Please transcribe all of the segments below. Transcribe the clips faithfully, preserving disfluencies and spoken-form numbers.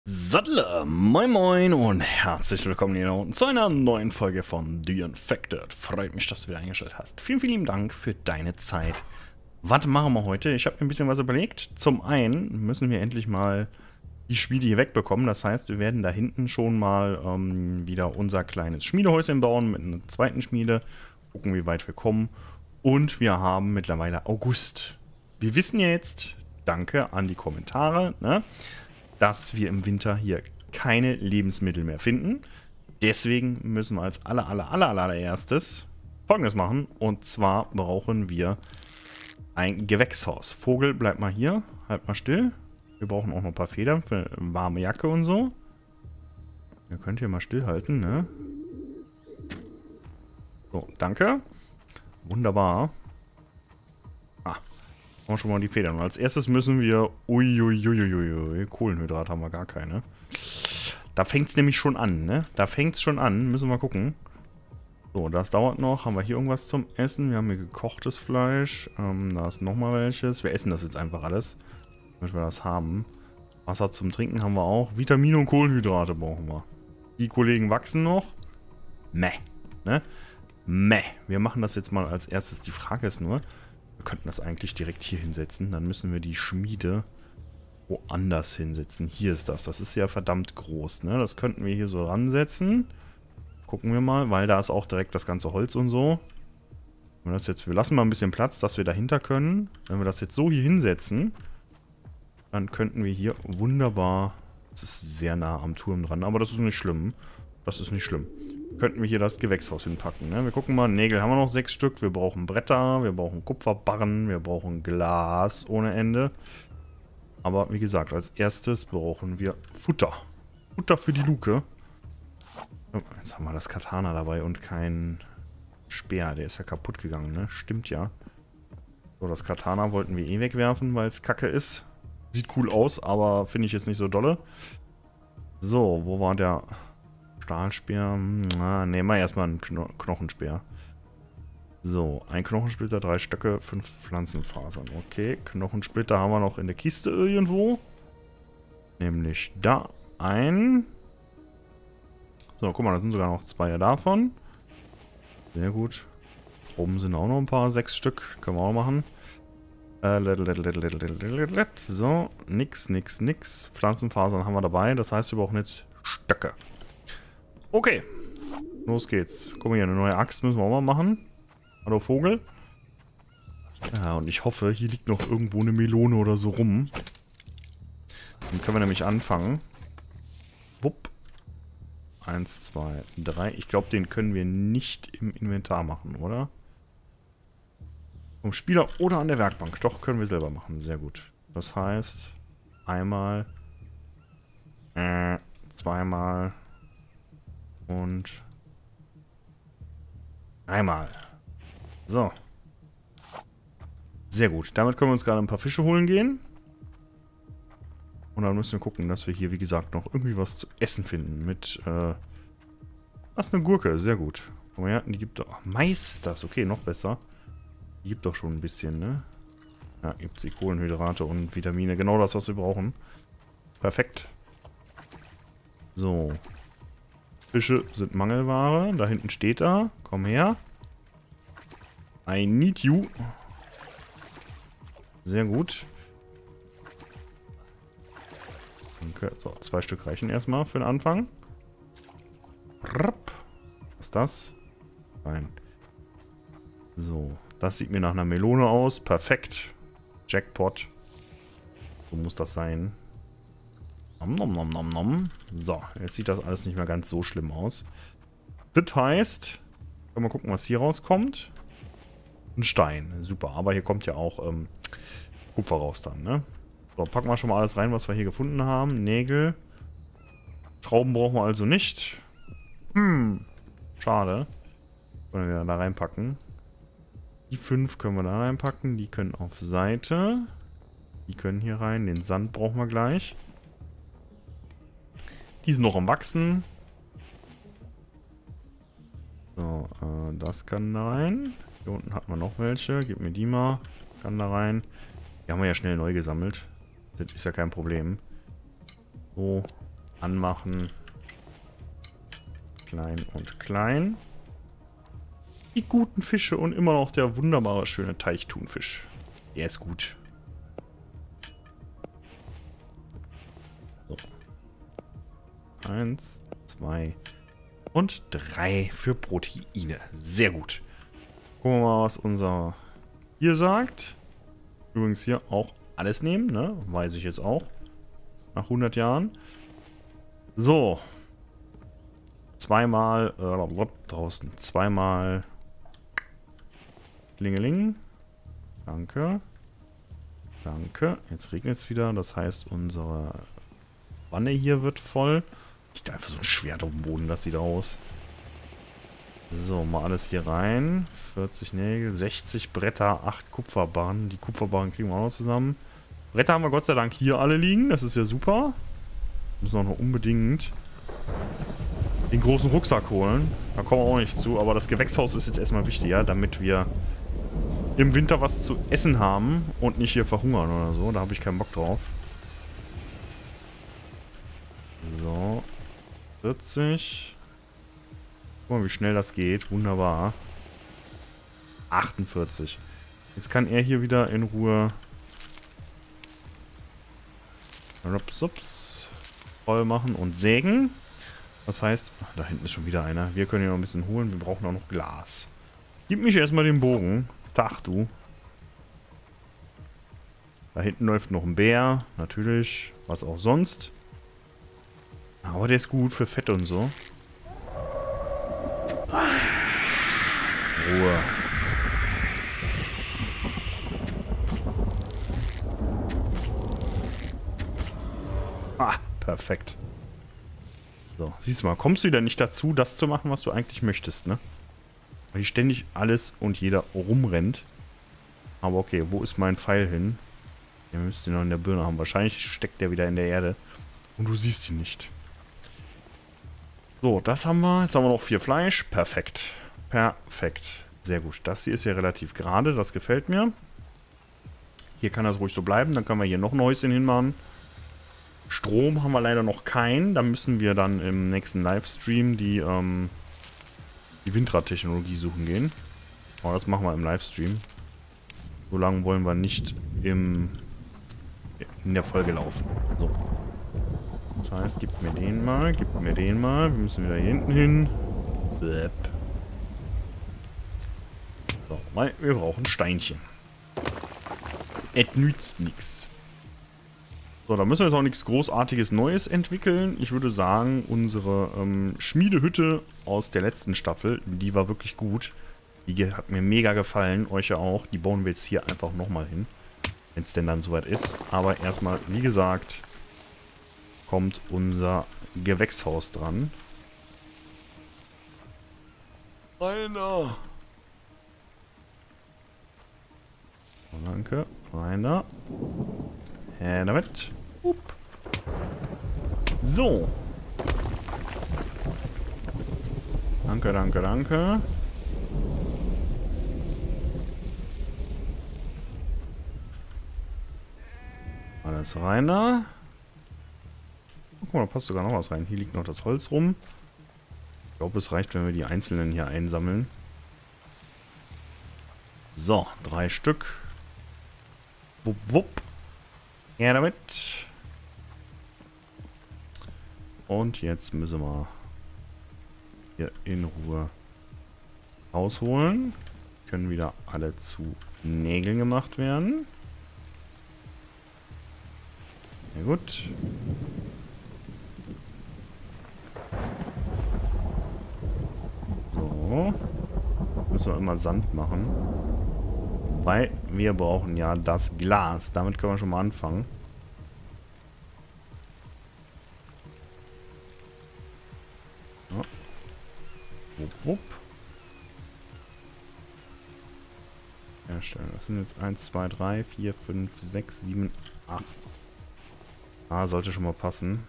Sattler, moin moin und herzlich willkommen hier unten zu einer neuen Folge von The Infected. Freut mich, dass du wieder eingeschaltet hast. Vielen, vielen lieben Dank für deine Zeit. Was machen wir heute? Ich habe mir ein bisschen was überlegt. Zum einen müssen wir endlich mal die Schmiede hier wegbekommen. Das heißt, wir werden da hinten schon mal ähm, wieder unser kleines Schmiedehäuschen bauen mit einer zweiten Schmiede. Gucken, wie weit wir kommen. Und wir haben mittlerweile August. Wir wissen ja jetzt, danke an die Kommentare, ne, dass wir im Winter hier keine Lebensmittel mehr finden. Deswegen müssen wir als aller, aller, aller, allererstes Folgendes machen. Und zwar brauchen wir ein Gewächshaus. Vogel, bleib mal hier. Halt mal still. Wir brauchen auch noch ein paar Federn für eine warme Jacke und so. Ihr könnt hier mal stillhalten, ne? So, danke. Wunderbar. Ah. Haben wir schon mal die Federn. Und als erstes müssen wir... Uiuiuiui. Kohlenhydrat haben wir gar keine. Da fängt es nämlich schon an, ne? Da fängt es schon an. Müssen wir gucken. So, das dauert noch. Haben wir hier irgendwas zum Essen? Wir haben hier gekochtes Fleisch. Ähm, da ist nochmal welches. Wir essen das jetzt einfach alles, damit wir das haben. Wasser zum Trinken haben wir auch. Vitamine und Kohlenhydrate brauchen wir. Die Kollegen wachsen noch. Meh. Ne? Meh. Wir machen das jetzt mal als erstes. Die Frage ist nur... Wir könnten das eigentlich direkt hier hinsetzen. Dann müssen wir die Schmiede woanders hinsetzen. Hier ist das. Das ist ja verdammt groß, ne? Das könnten wir hier so ransetzen. Gucken wir mal, weil da ist auch direkt das ganze Holz und so. Wenn wir, das jetzt, wir lassen mal ein bisschen Platz, dass wir dahinter können. Wenn wir das jetzt so hier hinsetzen, dann könnten wir hier wunderbar... Das ist sehr nah am Turm dran, aber das ist nicht schlimm. Das ist nicht schlimm. Könnten wir hier das Gewächshaus hinpacken. Ne? Wir gucken mal, Nägel haben wir noch sechs Stück. Wir brauchen Bretter, wir brauchen Kupferbarren, wir brauchen Glas ohne Ende. Aber wie gesagt, als erstes brauchen wir Futter. Futter für die Luke. Jetzt haben wir das Katana dabei und kein Speer. Der ist ja kaputt gegangen, ne? Stimmt ja. So, das Katana wollten wir eh wegwerfen, weil es kacke ist. Sieht cool aus, aber finde ich jetzt nicht so dolle. So, wo war der... Stahlspeer. Na, nehmen wir erstmal einen Kno Knochenspeer. So, ein Knochensplitter, drei Stöcke, fünf Pflanzenfasern. Okay, Knochensplitter haben wir noch in der Kiste irgendwo. Nämlich da ein. So, guck mal, da sind sogar noch zwei davon. Sehr gut. Oben sind auch noch ein paar, sechs Stück. Können wir auch machen. Äh, little, little, little, little, little, little, little. So, nix, nix, nix. Pflanzenfasern haben wir dabei. Das heißt, wir brauchen jetzt Stöcke. Okay, los geht's. Guck mal hier, eine neue Axt müssen wir auch mal machen. Hallo Vogel. Ja, und ich hoffe, hier liegt noch irgendwo eine Melone oder so rum. Dann können wir nämlich anfangen. Wupp. Eins, zwei, drei. Ich glaube, den können wir nicht im Inventar machen, oder? Vom Spieler oder an der Werkbank. Doch, können wir selber machen. Sehr gut. Das heißt, einmal, äh, zweimal... Und einmal. So. Sehr gut. Damit können wir uns gerade ein paar Fische holen gehen. Und dann müssen wir gucken, dass wir hier, wie gesagt, noch irgendwie was zu essen finden. Mit, äh... Das ist eine Gurke. Sehr gut. Guck mal her, die gibt doch... Mais ist das. Okay, noch besser. Die gibt doch schon ein bisschen, ne? Ja, gibt sie Kohlenhydrate und Vitamine. Genau das, was wir brauchen. Perfekt. So. Fische sind Mangelware. Da hinten steht er. Komm her. I need you. Sehr gut. Danke. So, zwei Stück reichen erstmal für den Anfang. Was ist das? Nein. So, das sieht mir nach einer Melone aus. Perfekt. Jackpot. So muss das sein. Nom, nom, nom, nom, nom. So, jetzt sieht das alles nicht mehr ganz so schlimm aus. Das heißt, können wir mal gucken, was hier rauskommt. Ein Stein, super. Aber hier kommt ja auch ähm, Kupfer raus dann, ne? So, packen wir schon mal alles rein, was wir hier gefunden haben. Nägel. Schrauben brauchen wir also nicht. Hm, schade. Können wir da reinpacken. Die fünf können wir da reinpacken. Die können auf Seite. Die können hier rein. Den Sand brauchen wir gleich. Die sind noch am Wachsen. So, äh, das kann da rein. Hier unten hat man noch welche. Gib mir die mal. Kann da rein. Die haben wir ja schnell neu gesammelt. Das ist ja kein Problem. So, Anmachen. Klein und klein. Die guten Fische und immer noch der wunderbare, schöne Teichthunfisch. Der ist gut. So. Eins, zwei und drei für Proteine. Sehr gut. Gucken wir mal, was unser hier sagt. Übrigens hier auch alles nehmen, ne? Weiß ich jetzt auch. Nach hundert Jahren. So. Zweimal äh, draußen. Zweimal Klingeling. Danke. Danke. Jetzt regnet es wieder. Das heißt, unsere Wanne hier wird voll. Liegt einfach so ein Schwert auf dem Boden. Das sieht aus. So, mal alles hier rein. vierzig Nägel, sechzig Bretter, acht Kupferbarren. Die Kupferbarren kriegen wir auch noch zusammen. Bretter haben wir Gott sei Dank hier alle liegen. Das ist ja super. Müssen auch noch unbedingt den großen Rucksack holen. Da kommen wir auch nicht zu. Aber das Gewächshaus ist jetzt erstmal wichtiger, damit wir im Winter was zu essen haben und nicht hier verhungern oder so. Da habe ich keinen Bock drauf. So. vierzig. Guck mal, wie schnell das geht. Wunderbar. achtundvierzig. Jetzt kann er hier wieder in Ruhe Rupsups voll machen und sägen. Das heißt, ach, da hinten ist schon wieder einer. Wir können hier noch ein bisschen holen. Wir brauchen auch noch Glas. Gib mich erstmal den Bogen. Tag, du. Da hinten läuft noch ein Bär. Natürlich. Was auch sonst. Aber der ist gut für Fett und so. Ruhe. Ah, perfekt. So, siehst du mal, kommst du wieder nicht dazu, das zu machen, was du eigentlich möchtest, ne? Weil hier ständig alles und jeder rumrennt. Aber okay, wo ist mein Pfeil hin? Der müsste ihn noch in der Birne haben. Wahrscheinlich steckt der wieder in der Erde. Und du siehst ihn nicht. So, das haben wir. Jetzt haben wir noch vier Fleisch. Perfekt. Perfekt. Sehr gut. Das hier ist ja relativ gerade. Das gefällt mir. Hier kann das ruhig so bleiben. Dann können wir hier noch ein Häuschen hinmachen. Strom haben wir leider noch keinen. Da müssen wir dann im nächsten Livestream die, ähm, die Windradtechnologie suchen gehen. Aber das machen wir im Livestream. So lange wollen wir nicht im, in der Folge laufen. So. Das heißt, gib mir den mal, gib mir den mal. Wir müssen wieder hier hinten hin. Blöp. So, weil wir brauchen Steinchen. Et nützt nichts. So, da müssen wir jetzt auch nichts Großartiges Neues entwickeln. Ich würde sagen, unsere ähm, Schmiedehütte aus der letzten Staffel, die war wirklich gut. Die hat mir mega gefallen, euch ja auch. Die bauen wir jetzt hier einfach nochmal hin, wenn es denn dann soweit ist. Aber erstmal, wie gesagt, kommt unser Gewächshaus dran. Einer. So, danke. Einer. Her damit. Up. So. Danke, danke, danke. Alles rein da. Guck mal, da passt sogar noch was rein. Hier liegt noch das Holz rum. Ich glaube, es reicht, wenn wir die einzelnen hier einsammeln. So, drei Stück. Wupp, wupp. Ja, damit. Und jetzt müssen wir hier in Ruhe rausholen. Können wieder alle zu Nägeln gemacht werden. Sehr gut. So. Müssen wir immer Sand machen. Weil wir brauchen ja das Glas. Damit können wir schon mal anfangen. So. Wupp, wupp. Herstellen. Das sind jetzt eins, zwei, drei, vier, fünf, sechs, sieben, acht. Ah, sollte schon mal passen.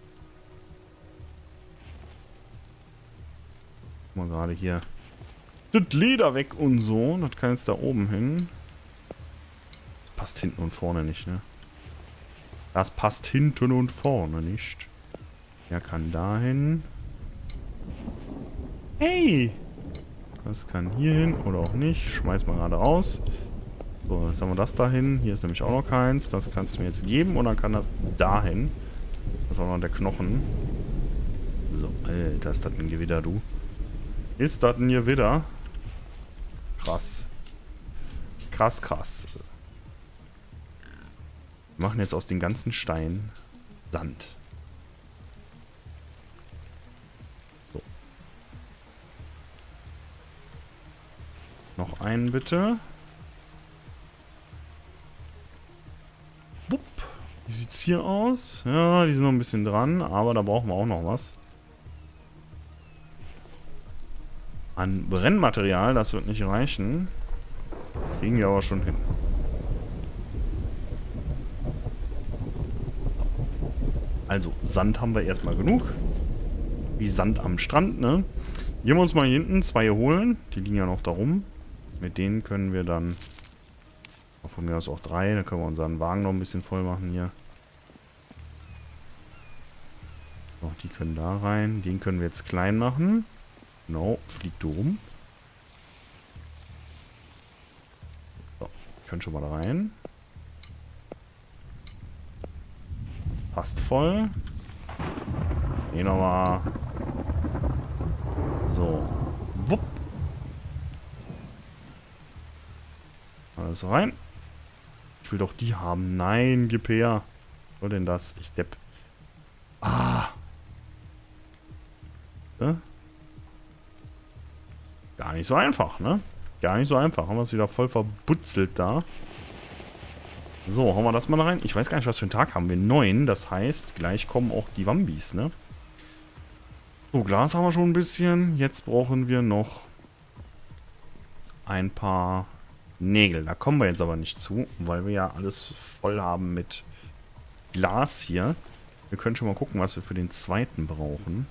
Guck mal gerade hier. Das Leder weg und so. Das kann jetzt da oben hin. Das passt hinten und vorne nicht, ne? Das passt hinten und vorne nicht. Der kann dahin. Hey! Das kann hier hin oder auch nicht. Schmeiß mal gerade raus. So, jetzt haben wir das dahin. Hier ist nämlich auch noch keins. Das kannst du mir jetzt geben und dann kann das dahin. Das ist auch noch der Knochen. So, Alter, ist das ein Gewitter, du. Ist das ein Gewitter? Krass. Krass, krass. Wir machen jetzt aus den ganzen Steinen Sand. So. Noch einen bitte. Wupp. Wie sieht's hier aus? Ja, die sind noch ein bisschen dran, aber da brauchen wir auch noch was. An Brennmaterial, das wird nicht reichen. Kriegen wir aber schon hin. Also, Sand haben wir erstmal genug. Wie Sand am Strand, ne? Gehen wir uns mal hier hinten zwei holen. Die liegen ja noch da rum. Mit denen können wir dann... Von mir aus auch drei. Dann können wir unseren Wagen noch ein bisschen voll machen hier. So, die können da rein. Den können wir jetzt klein machen. Genau, fliegt du rum. So, können schon mal da rein. Passt voll. Gehen nochmal. So. Wupp. Alles rein. Ich will doch die haben. Nein, gib her. Was soll denn das? Ich depp. Ah. Ja? Gar nicht so einfach, ne? Gar nicht so einfach. Haben wir es wieder voll verbutzelt da. So, hauen wir das mal rein. Ich weiß gar nicht, was für einen Tag haben wir. Neun, das heißt, gleich kommen auch die Wambis, ne? So, Glas haben wir schon ein bisschen. Jetzt brauchen wir noch ein paar Nägel. Da kommen wir jetzt aber nicht zu, weil wir ja alles voll haben mit Glas hier. Wir können schon mal gucken, was wir für den zweiten brauchen.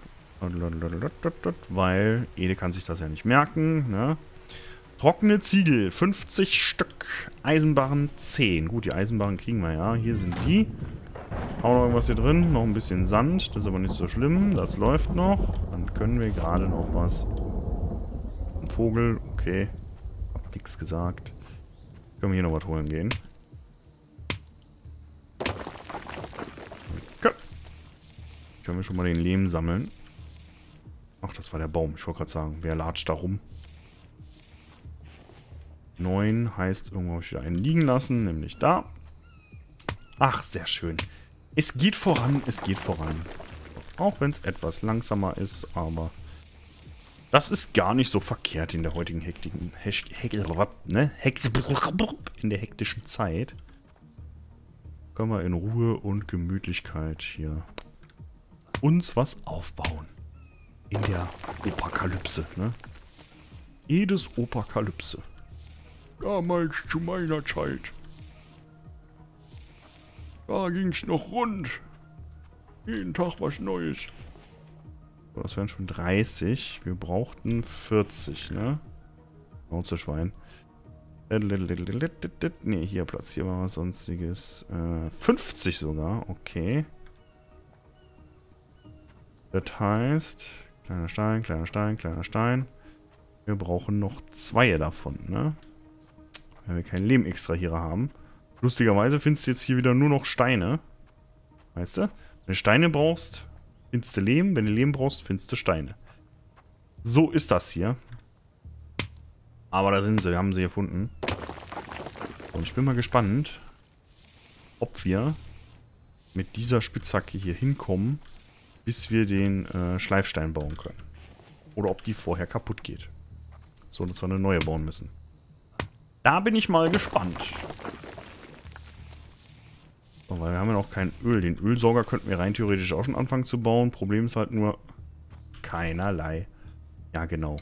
Weil Ede kann sich das ja nicht merken, ne? Trockene Ziegel, fünfzig Stück. Eisenbarren zehn. Gut, die Eisenbarren kriegen wir ja. Hier sind die. Auch noch irgendwas hier drin. Noch ein bisschen Sand. Das ist aber nicht so schlimm. Das läuft noch. Dann können wir gerade noch was. Ein Vogel. Okay. Hab nichts gesagt. Können wir hier noch was holen gehen. Okay. Können wir schon mal den Lehm sammeln. Ach, das war der Baum. Ich wollte gerade sagen, wer latscht da rum? neun heißt, irgendwo habe ich wieder einen liegen lassen, nämlich da. Ach, sehr schön. Es geht voran, es geht voran. Auch wenn es etwas langsamer ist, aber das ist gar nicht so verkehrt in der heutigen hektischen, Hek, ne? Hek, in der hektischen Zeit. Können wir in Ruhe und Gemütlichkeit hier uns was aufbauen. In der Operkalypse, ne? Edes Operkalypse. Damals zu meiner Zeit. Da ging's noch rund. Jeden Tag was Neues. So, das wären schon dreißig. Wir brauchten vierzig, ne? Schwein. Ne, hier platzieren wir was sonstiges. Äh, fünfzig sogar, okay. Das heißt, kleiner Stein, kleiner Stein, kleiner Stein. Wir brauchen noch zwei davon, ne? Wenn wir keinen Lehm-Extrahierer haben. Lustigerweise findest du jetzt hier wieder nur noch Steine. Weißt du? Wenn du Steine brauchst, findest du Lehm. Wenn du Lehm brauchst, findest du Steine. So ist das hier. Aber da sind sie, wir haben sie gefunden. Und ich bin mal gespannt, ob wir mit dieser Spitzhacke hier hinkommen, bis wir den äh, Schleifstein bauen können. Oder ob die vorher kaputt geht. So, dass wir eine neue bauen müssen. Da bin ich mal gespannt. So, weil wir haben ja noch kein Öl. Den Ölsauger könnten wir rein theoretisch auch schon anfangen zu bauen. Problem ist halt nur keinerlei. Ja, genau.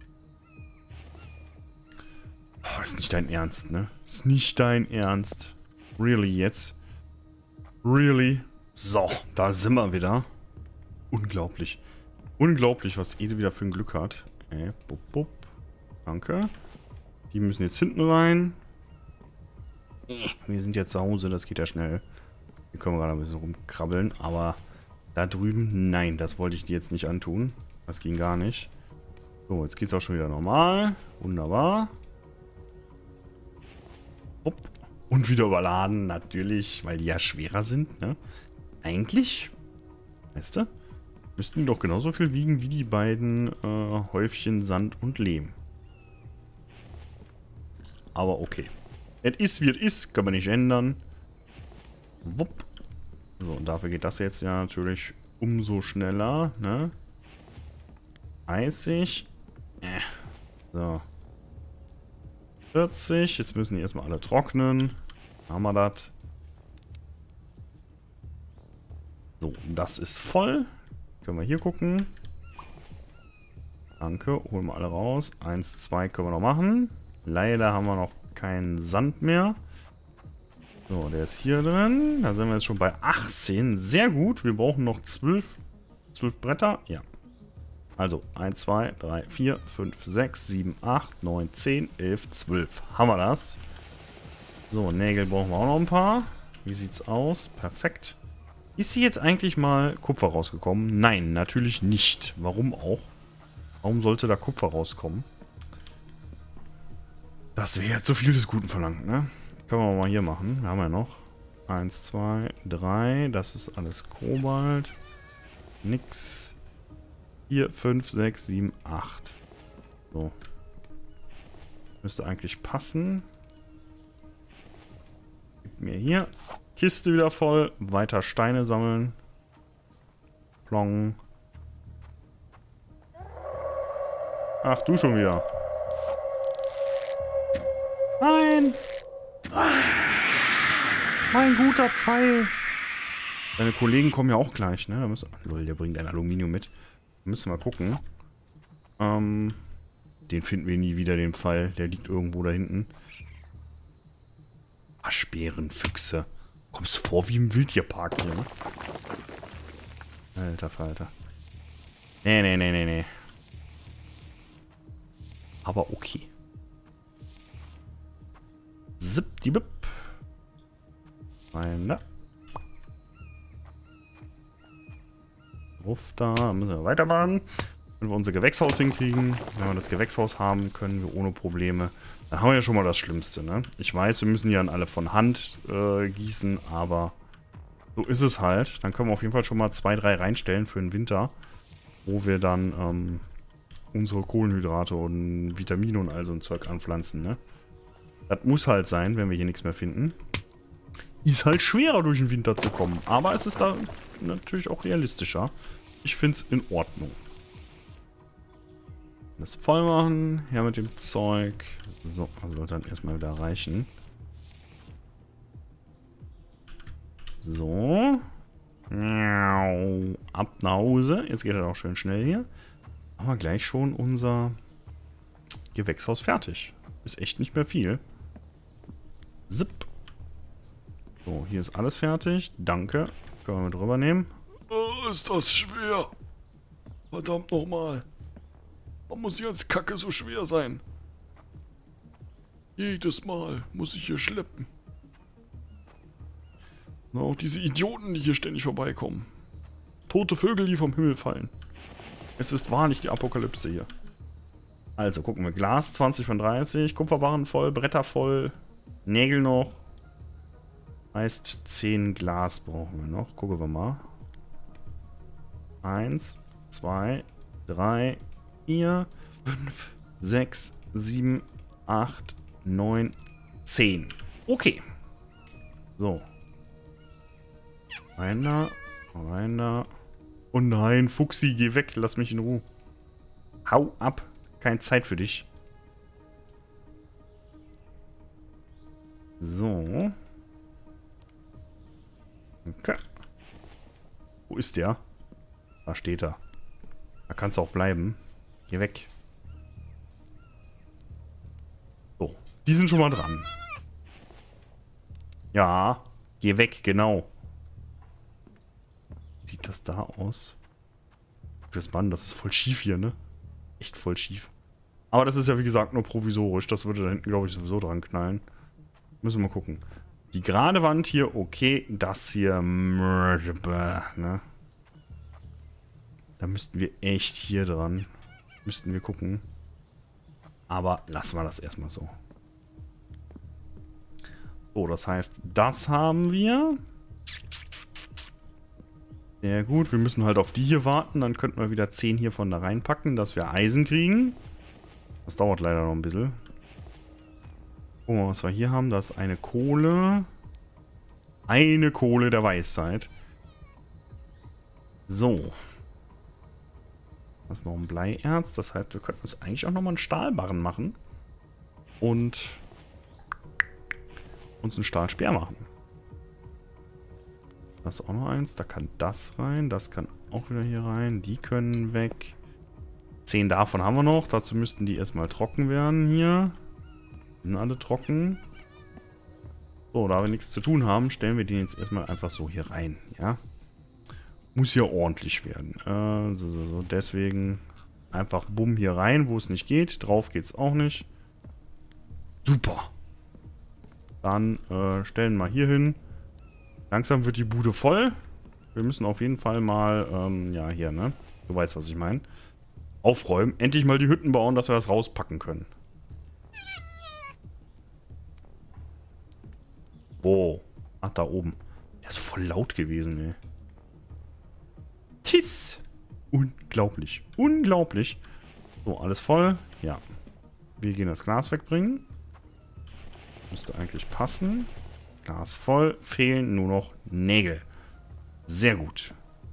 Oh, ist nicht dein Ernst, ne? Ist nicht dein Ernst. Really jetzt? Really? So, da sind wir wieder. Unglaublich. Unglaublich, was Ede wieder für ein Glück hat. Äh, bup, bup. Danke. Die müssen jetzt hinten rein. Wir sind jetzt zu Hause, das geht ja schnell. Hier können wir gerade ein bisschen rumkrabbeln, aber Da drüben, nein, das wollte ich dir jetzt nicht antun. Das ging gar nicht. So, jetzt geht es auch schon wieder normal. Wunderbar. Hopp. Und wieder überladen, natürlich, weil die ja schwerer sind, ne? Eigentlich, weißt du, müssten die doch genauso viel wiegen wie die beiden äh, Häufchen Sand und Lehm. Aber okay. Es ist, wie es ist, kann man nicht ändern. Wupp. So, und dafür geht das jetzt ja natürlich umso schneller, ne? dreißig. Äh. So. vierzig. Jetzt müssen die erstmal alle trocknen. Haben wir das. So, das ist voll. Können wir hier gucken. Danke, holen wir alle raus. Eins, zwei können wir noch machen. Leider haben wir noch keinen Sand mehr. So, der ist hier drin. Da sind wir jetzt schon bei achtzehn. Sehr gut. Wir brauchen noch zwölf, zwölf Bretter. Ja. Also eins, zwei, drei, vier, fünf, sechs, sieben, acht, neun, zehn, elf, zwölf. Haben wir das. So, Nägel brauchen wir auch noch ein paar. Wie sieht's aus? Perfekt. Ist hier jetzt eigentlich mal Kupfer rausgekommen? Nein, natürlich nicht. Warum auch? Warum sollte da Kupfer rauskommen? Das wäre zu viel des Guten verlangt, ne? Können wir mal hier machen. Wir haben ja noch. eins, zwei, drei. Das ist alles Kobalt. Nix. vier, fünf, sechs, sieben, acht. So. Müsste eigentlich passen. Gib mir hier. Kiste wieder voll. Weiter Steine sammeln. Plong. Ach, du schon wieder. Nein! Mein guter Pfeil! Deine Kollegen kommen ja auch gleich, ne? Da müssen, lol, der bringt ein Aluminium mit. Da müssen wir mal gucken. Ähm, den finden wir nie wieder, den Pfeil. Der liegt irgendwo da hinten. Waschbärenfüchse. Kommst vor wie im Wildtierpark hier, ne? Alter Falter. Nee, nee, nee, nee, nee. Aber okay. Zip, die Bip. Eine. Ruf da. Müssen wir weitermachen. Wenn wir unser Gewächshaus hinkriegen. Wenn wir das Gewächshaus haben, können wir ohne Probleme. Dann haben wir ja schon mal das Schlimmste, ne? Ich weiß, wir müssen die dann alle von Hand äh, gießen, aber so ist es halt. Dann können wir auf jeden Fall schon mal zwei, drei reinstellen für den Winter, wo wir dann ähm, unsere Kohlenhydrate und Vitamine und all so ein Zeug anpflanzen, ne? Das muss halt sein, wenn wir hier nichts mehr finden. Ist halt schwerer durch den Winter zu kommen, aber es ist da natürlich auch realistischer. Ich finde es in Ordnung. Das voll machen, her mit dem Zeug. So, sollte dann erstmal wieder reichen. So. Ab nach Hause. Jetzt geht er auch schön schnell hier. Haben wir gleich schon unser Gewächshaus fertig. Ist echt nicht mehr viel. Zip. So, hier ist alles fertig. Danke. Können wir mit drüber nehmen. Oh, ist das schwer. Verdammt nochmal. Warum muss die ganze Kacke so schwer sein? Jedes Mal muss ich hier schleppen. Und auch diese Idioten, die hier ständig vorbeikommen. Tote Vögel, die vom Himmel fallen. Es ist wahrlich die Apokalypse hier. Also gucken wir. Glas zwanzig von dreißig. Kupferbarren voll, Bretter voll. Nägel noch. Heißt zehn Glas brauchen wir noch. Gucken wir mal. eins, zwei, drei, vier, fünf, sechs, sieben, acht, neun, zehn. Okay. So. Rein da. Rein da. Oh nein, Fuchsi, geh weg. Lass mich in Ruhe. Hau ab. Keine Zeit für dich. So. Okay. Wo ist der? Da steht er. Da kannst du auch bleiben. Geh weg. So. Die sind schon mal dran. Ja. Geh weg, genau. Sieht das da aus? Das Mann, das ist voll schief hier, ne? Echt voll schief. Aber das ist ja wie gesagt nur provisorisch. Das würde da hinten, glaube ich, sowieso dran knallen. Müssen wir mal gucken. Die gerade Wand hier, okay. Das hier, ne? Da müssten wir echt hier dran. Müssten wir gucken. Aber lassen wir das erstmal so. So, das heißt, das haben wir. Sehr gut. Wir müssen halt auf die hier warten. Dann könnten wir wieder zehn hier von da reinpacken, dass wir Eisen kriegen. Das dauert leider noch ein bisschen. Gucken wir mal, was wir hier haben. Das ist eine Kohle. Eine Kohle der Weisheit. So. Das ist noch ein Bleierz. Das heißt, wir könnten uns eigentlich auch nochmal einen Stahlbarren machen. Und uns einen Stahlspeer machen. Das ist auch noch eins. Da kann das rein. Das kann auch wieder hier rein. Die können weg. Zehn davon haben wir noch. Dazu müssten die erstmal trocken werden hier. Sind alle trocken. So, da wir nichts zu tun haben, stellen wir den jetzt erstmal einfach so hier rein. Ja. Muss hier ordentlich werden. Äh, so, so, so. Deswegen einfach bumm hier rein, wo es nicht geht. Drauf geht es auch nicht. Super. Dann äh, stellen wir hier hin. Langsam wird die Bude voll. Wir müssen auf jeden Fall mal, ähm, ja hier, ne? Du weißt, was ich meine. Aufräumen. Endlich mal die Hütten bauen, dass wir das rauspacken können. Wo? Ach, da oben. Der ist voll laut gewesen, ey. Tiss. Unglaublich. Unglaublich. So, alles voll. Ja. Wir gehen das Glas wegbringen. Müsste eigentlich passen. Glas voll. Fehlen nur noch Nägel. Sehr gut.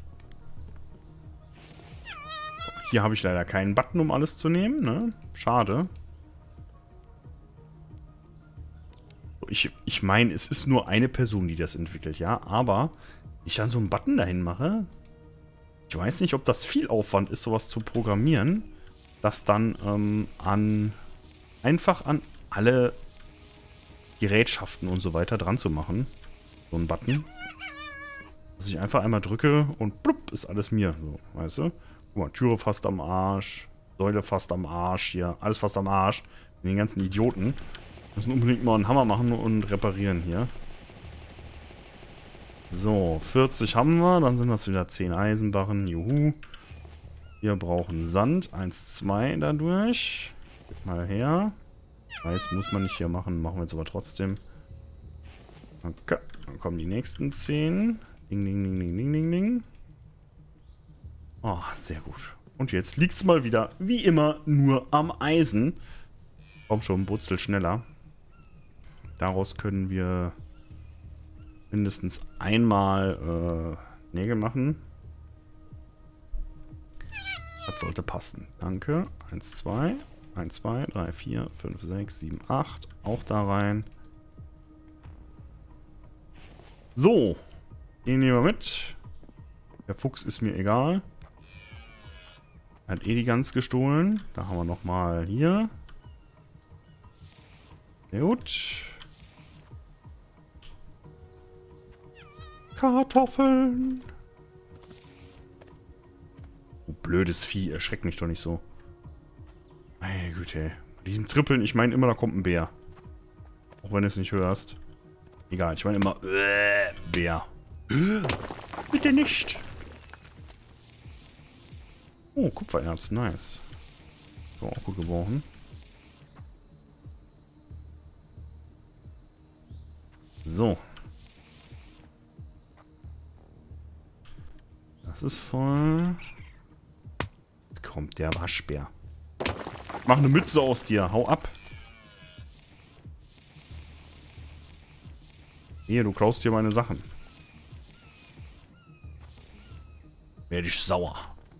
So, hier habe ich leider keinen Button, um alles zu nehmen, ne? Schade. So, ich ich meine, es ist nur eine Person, die das entwickelt, ja? Aber ich dann so einen Button dahin mache. Ich weiß nicht, ob das viel Aufwand ist, sowas zu programmieren. Das dann ähm, an einfach an alle Gerätschaften und so weiter dran zu machen. So ein Button. Dass ich einfach einmal drücke und blub, ist alles mir. So, weißt du? Guck mal, Türe fast am Arsch. Säule fast am Arsch. Hier, alles fast am Arsch. Und den ganzen Idioten. Müssen unbedingt mal einen Hammer machen und reparieren hier. So, vierzig haben wir. Dann sind das wieder zehn Eisenbarren. Juhu. Wir brauchen Sand. eins, zwei dadurch. Gib mal her. Weiß, muss man nicht hier machen. Machen wir jetzt aber trotzdem. Okay. Dann kommen die nächsten zehn. Ding, ding, ding, ding, ding, ding, ding. Oh, sehr gut. Und jetzt liegt es mal wieder, wie immer, nur am Eisen. Komm schon, Butzel schneller. Daraus können wir mindestens einmal äh, Nägel machen. Das sollte passen. Danke. eins, zwei. eins, zwei, drei, vier, fünf, sechs, sieben, acht. Auch da rein. So. Den nehmen wir mit. Der Fuchs ist mir egal. Hat eh die Gans gestohlen. Da haben wir nochmal hier. Sehr gut. Kartoffeln. Oh, blödes Vieh. Erschreckt mich doch nicht so. Meine Güte. Bei diesem Trippeln, ich meine immer, da kommt ein Bär. Auch wenn du es nicht hörst. Egal, ich meine immer, äh, Bär. Äh, bitte nicht. Oh, Kupfererz, nice. So, auch gut gebrauchen. So. Das ist voll. Jetzt kommt der Waschbär. Mach eine Mütze aus dir. Hau ab. Hier, du klaust dir meine Sachen. Werde ich sauer.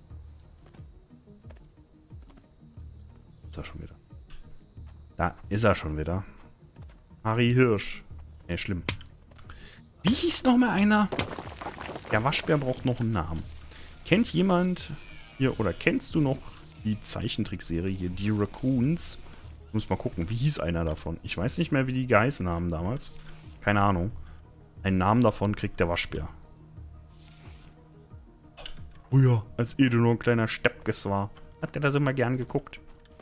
Ist er schon wieder. Da ist er schon wieder. Harry Hirsch. Ey, schlimm. Wie hieß noch mal einer? Der Waschbär braucht noch einen Namen. Kennt jemand hier oder kennst du noch die Zeichentrickserie hier, die Raccoons? Ich muss mal gucken, wie hieß einer davon? Ich weiß nicht mehr, wie die geheißen haben damals. Keine Ahnung. Einen Namen davon kriegt der Waschbär. Früher, als Edo nur ein kleiner Steppkes war, hat er das immer gern geguckt.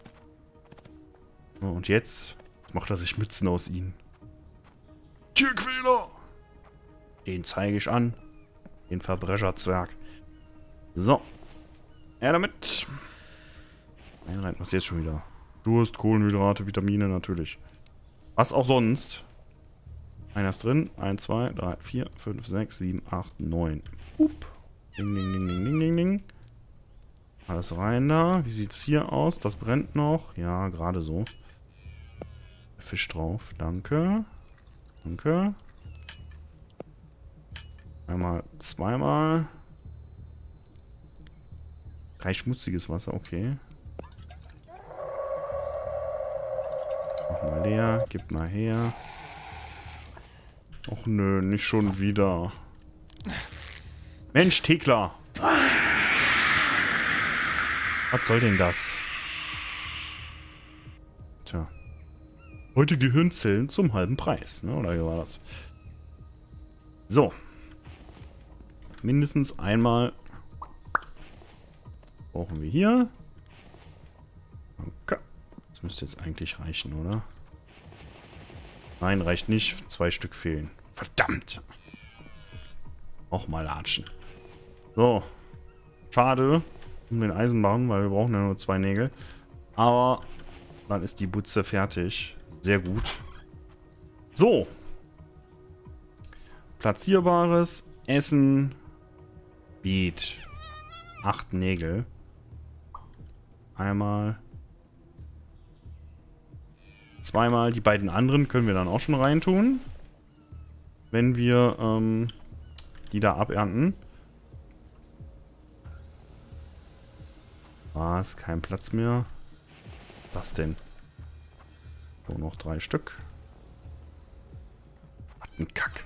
So, und jetzt macht er sich Mützen aus ihnen. Tierquäler! Den zeige ich an. Den Verbrecherzwerg. So. Ja, damit. Nein, nein, was jetzt schon wieder? Durst, Kohlenhydrate, Vitamine natürlich. Was auch sonst. Einer ist drin. eins, zwei, drei, vier, fünf, sechs, sieben, acht, neun. Up. Ding, ding, ding, ding, ding, ding, ding. Alles rein da. Wie sieht's hier aus? Das brennt noch. Ja, gerade so. Fisch drauf. Danke. Danke. Einmal, zweimal. Drei schmutziges Wasser, okay. Mach mal leer, gib mal her. Och nö, nicht schon wieder. Mensch, Thekla! Was soll denn das? Tja. Heute Gehirnzellen zum halben Preis, ne? Oder wie war das? So. Mindestens einmal brauchen wir hier. Okay. Das müsste jetzt eigentlich reichen, oder? Nein, reicht nicht. Zwei Stück fehlen. Verdammt! Auch mal latschen. So. Schade um den Eisenbahn, weil wir brauchen ja nur zwei Nägel. Aber dann ist die Butze fertig. Sehr gut. So. Platzierbares Essen. Beet. Acht Nägel. Einmal. Zweimal. Die beiden anderen können wir dann auch schon reintun. Wenn wir ähm, die da abernten. Was? Kein Platz mehr. Was denn? So, noch drei Stück. Was ein Kack.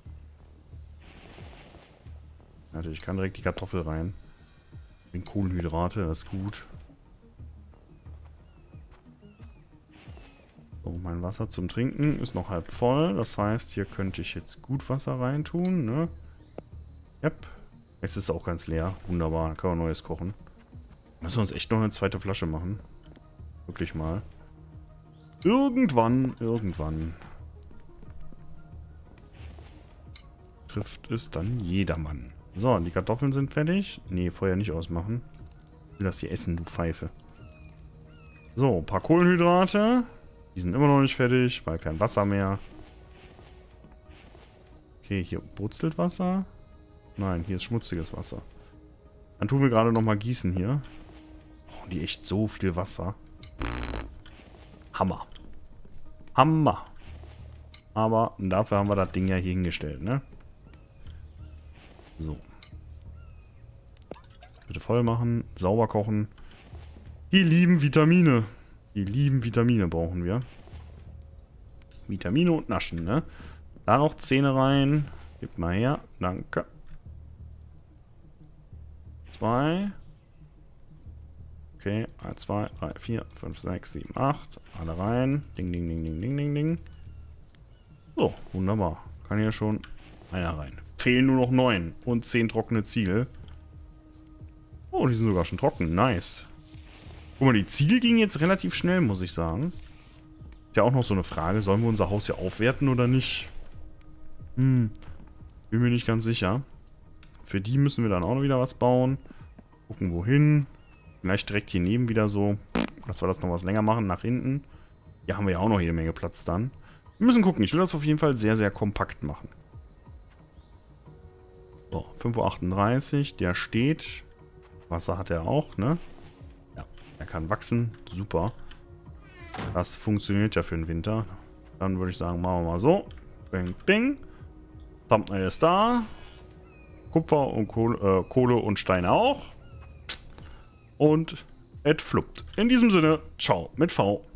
Also ich kann direkt die Kartoffel rein. Den Kohlenhydrate, das ist gut. So, mein Wasser zum Trinken ist noch halb voll. Das heißt, hier könnte ich jetzt gut Wasser reintun, ne? Yep. Es ist auch ganz leer. Wunderbar, dann können wir Neues kochen. Müssen wir uns echt noch eine zweite Flasche machen. Wirklich mal. Irgendwann, irgendwann. Trifft es dann jedermann. So, die Kartoffeln sind fertig. Nee, Feuer nicht ausmachen. Ich will das hier essen, du Pfeife. So, ein paar Kohlenhydrate. Die sind immer noch nicht fertig, weil kein Wasser mehr. Okay, hier brutzelt Wasser. Nein, hier ist schmutziges Wasser. Dann tun wir gerade nochmal gießen hier. Oh, die echt so viel Wasser. Hammer. Hammer. Aber dafür haben wir das Ding ja hier hingestellt, ne? So. Bitte voll machen. Sauber kochen. Die lieben Vitamine. Die lieben Vitamine brauchen wir. Vitamine und Naschen, ne? Da noch Zähne rein. Gib mal her. Danke. Zwei. Okay. eins, zwei, drei, vier, fünf, sechs, sieben, acht. Alle rein. Ding, ding, ding, ding, ding, ding, ding. So, wunderbar. Kann hier schon einer rein. Fehlen nur noch neun und zehn trockene Ziegel. Oh, die sind sogar schon trocken. Nice. Guck mal, die Ziegel gingen jetzt relativ schnell, muss ich sagen. Ist ja auch noch so eine Frage. Sollen wir unser Haus hier aufwerten oder nicht? Hm. Bin mir nicht ganz sicher. Für die müssen wir dann auch noch wieder was bauen. Gucken, wohin. Vielleicht direkt hier neben wieder so. Dass wir das noch was länger machen, nach hinten. Hier haben wir ja auch noch jede Menge Platz dann. Wir müssen gucken. Ich will das auf jeden Fall sehr, sehr kompakt machen. So, fünf Uhr achtunddreißig. Der steht. Wasser hat er auch, ne? Ja, er kann wachsen. Super. Das funktioniert ja für den Winter. Dann würde ich sagen, machen wir mal so. Bing, bing. Thumbnail ist da. Kupfer und Kohle, äh, Kohle und Steine auch. Und es fluppt. In diesem Sinne, ciao mit V.